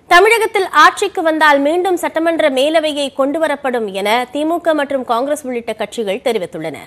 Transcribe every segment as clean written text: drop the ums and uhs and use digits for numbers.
தமிழகத்தில் ஆட்சிக்கு வந்தால் மீண்டும் சட்டமன்ற மேலவையை கொண்டுவரப்படும் என திமுக மற்றும் காங்கிரஸ் உள்ளிட்ட கட்சிகள் தெரிவித்துள்ளன.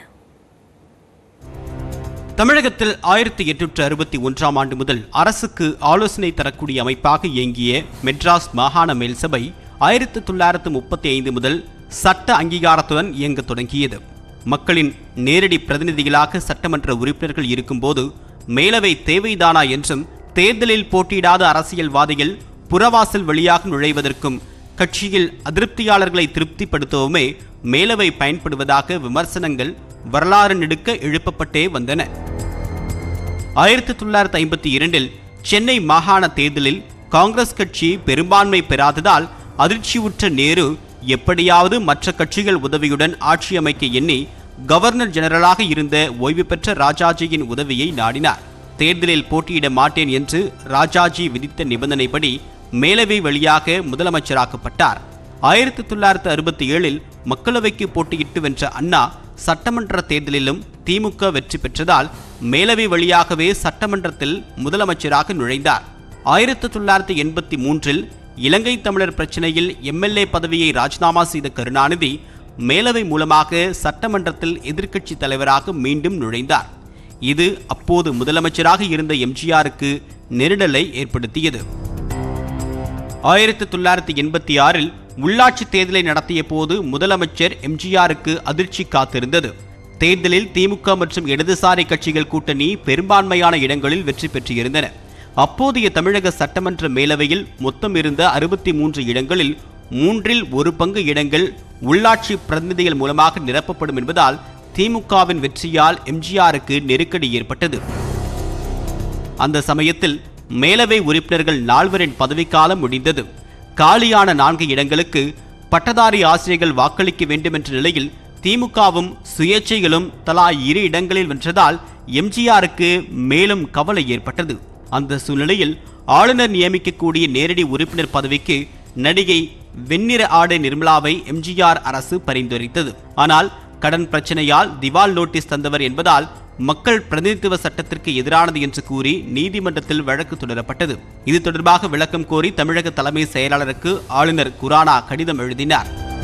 தமிழகத்தில் 1861ஆம் ஆண்டு முதல் அரசுக்கு ஆலோசனை தரக்கூடிய அமைப்பாக இயங்கிய மெட்ராஸ் மாகாண மேல் சபை 1935 முதல் சட்ட அங்கீகாரத்துடன் இயங்க தொடங்கியது. மக்களின் நேரடி பிரதிநிதிகளாக சட்டமன்ற உறுப்பினர்கள் இருக்கும்போது மேலவை தேவைதானா என்றும், தேர்தலில் போட்டியிடாத அரசியல்வாதிகள் புறவாசல் வழியாக நுழைவதற்கும் கட்சியில் அதிருப்தியாளர்களை திருப்திப்படுத்தவுமே மேலவை பயன்படுவதாக விமர்சனங்கள் வரலாறு நெடுக்க எழுப்பப்பட்டே வந்தன. 1952இல் சென்னை மாகாண தேர்தலில் காங்கிரஸ் கட்சி பெரும்பான்மை பெறாததால் அதிர்ச்சியுற்ற நேரு எப்படியாவது மற்ற கட்சிகள் உதவியுடன் ஆட்சி அமைக்க எண்ணி கவர்னர் ஜெனரலாக இருந்த ஓய்வு பெற்ற ராஜாஜியின் உதவியை நாடினார். தேர்தலில் போட்டியிட மாட்டேன் என்று ராஜாஜி விதித்த நிபந்தனைப்படி மேலவை வழியாக முதலமைச்சராக்கப்பட்டார். 1967இல் மக்களவைக்கு போட்டியிட்டு வென்ற அண்ணா சட்டமன்ற தேர்தலிலும் திமுக வெற்றி பெற்றதால் மேலவை வழியாகவே சட்டமன்றத்தில் முதலமைச்சராக நுழைந்தார். 1983இல் இலங்கை தமிழர் பிரச்சினையில் எம்எல்ஏ பதவியை ராஜினாமா செய்த கருணாநிதி மேலவை மூலமாக சட்டமன்றத்தில் எதிர்க்கட்சி தலைவராக மீண்டும் நுழைந்தார். இது அப்போது முதலமைச்சராக இருந்த எம்ஜிஆருக்கு நெருடலை ஏற்படுத்தியது. 1986இல் உள்ளாட்சி தேர்தலை நடத்திய போது முதலமைச்சர் எம்ஜிஆருக்கு அதிர்ச்சி காத்திருந்தது. தேர்தலில் திமுக மற்றும் இடதுசாரி கட்சிகள் கூட்டணி பெரும்பான்மையான இடங்களில் வெற்றி பெற்றிருந்தன. அப்போதைய தமிழக சட்டமன்ற மேலவையில் மொத்தம் இருந்த 63 இடங்களில் 1/3 பங்கு இடங்கள் உள்ளாட்சி பிரதிநிதிகள் மூலமாக நிரப்பப்படும் என்பதால் திமுகவின் வெற்றியால் எம்ஜிஆருக்கு நெருக்கடி ஏற்பட்டது. அந்த சமயத்தில் மேலவை உறுப்பினர்கள் 4 பதவிக்காலம் முடிந்தது. காலியான 4 இடங்களுக்கு பட்டதாரி ஆசிரியர்கள் வாக்களிக்க வேண்டும் என்ற நிலையில் திமுகவும் சுயேட்சைகளும் தலா 2 இடங்களில் வென்றதால் எம்ஜிஆருக்கு மேலும் கவலை ஏற்பட்டது. அந்த சூழ்நிலையில் ஆளுநர் நியமிக்கக்கூடிய நேரடி உறுப்பினர் பதவிக்கு நடிகை வெண்ணிற ஆடை நிர்மலாவை எம்ஜிஆர் அரசு பரிந்துரைத்தது. ஆனால் கடன் பிரச்சனையால் திவால் நோட்டீஸ் தந்தவர் என்பதால் மக்கள் பிரதிநிதித்துவ சட்டத்திற்கு எதிரானது என்று கூறி நீதிமன்றத்தில் வழக்கு தொடரப்பட்டது. இது தொடர்பாக விளக்கம் கோரி தமிழக தலைமை செயலாளருக்கு ஆளுநர் குரானா கடிதம் எழுதினார்.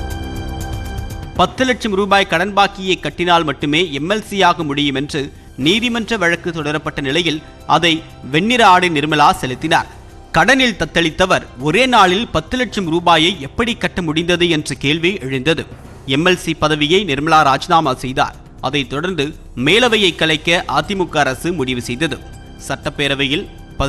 10 லட்சம் ரூபாய் கடன் பாக்கியை கட்டினால் மட்டுமே எம்எல்சி ஆக முடியும் என்று நீதிமன்ற வழக்கு தொடரப்பட்ட நிலையில் அதை வெண்ணிற ஆடை நிர்மலா செலுத்தினார். கடனில் தத்தளித்தவர் ஒரே நாளில் 10 லட்சம் ரூபாயை எப்படி கட்ட முடிந்தது என்ற கேள்வி எழுந்தது. எம்எல்சி பதவியை நிர்மலா ராஜினாமா செய்தார். அதைத் தொடர்ந்து மேலவையை கலைக்க அதிமுக அரசு முடிவு செய்தது. சட்டப்பேரவையில்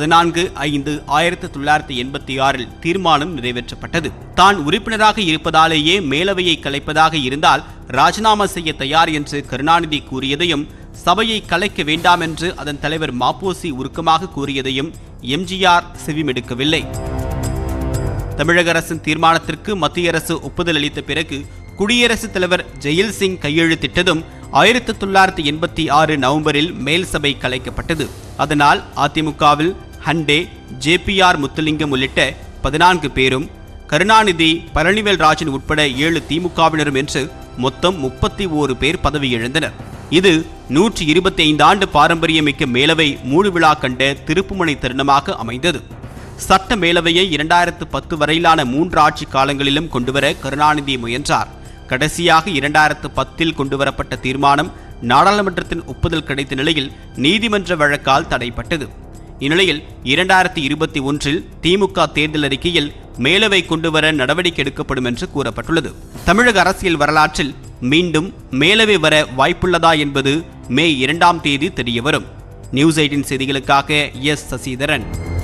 14/5/1986 தீர்மானம் நிறைவேற்றப்பட்டது. தான் உறுப்பினராக இருப்பதாலேயே மேலவையை கலைப்பதாக இருந்தால் ராஜினாமா செய்ய தயார் என்று கருணாநிதி கூறியதையும், சபையை கலைக்க வேண்டாம் என்று அதன் தலைவர் மாப்போசி உருக்கமாக கூறியதையும் எம்ஜிஆர் செவிமெடுக்கவில்லை. தமிழக அரசின் தீர்மானத்திற்கு மத்திய அரசு ஒப்புதல் அளித்த பிறகு குடியரசுத் தலைவர் ஜெயில் சிங் கையெழுத்திட்டதும் 1986 நவம்பரில் மேல் சபை கலைக்கப்பட்டது. அதனால் அதிமுகவில் ஹண்டே, ஜேபிஆர் முத்துலிங்கம் உள்ளிட்ட 14 பேரும், கருணாநிதி, பழனிவேல் ராஜன் உட்பட 7 திமுகவினரும் என்று மொத்தம் 31 பேர் பதவி இழந்தனர். இது 125 ஆண்டு பாரம்பரியமிக்க மேலவை மூடு விழா கண்ட திருப்புமுனை தருணமாக அமைந்தது. சட்ட மேலவையை 2010 வரையிலான 3 ஆட்சி காலங்களிலும் கொண்டுவர கருணாநிதி முயன்றார். கடைசியாக 2010இல் கொண்டுவரப்பட்ட தீர்மானம் நாடாளுமன்றத்தின் ஒப்புதல் கிடைத்த நிலையில் நீதிமன்ற வழக்கால் தடைப்பட்டது. இந்நிலையில் 2021இல் திமுக தேர்தல் அறிக்கையில் மேலவை கொண்டுவர நடவடிக்கை எடுக்கப்படும் என்று கூறப்பட்டுள்ளது. தமிழக அரசியல் வரலாற்றில் மீண்டும் மேலவை வர வாய்ப்புள்ளதா என்பது மே 2ஆம் தேதி தெரியவரும். நியூஸ் 18 செய்திகளுக்காக எஸ். சசிதரன்.